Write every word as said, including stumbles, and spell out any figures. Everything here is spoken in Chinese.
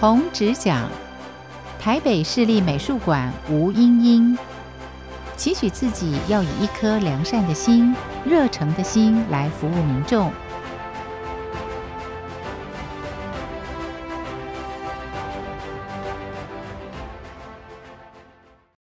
童只讲台北市立美术馆吴英英，期许自己要以一颗良善的心、热诚的心来服务民众，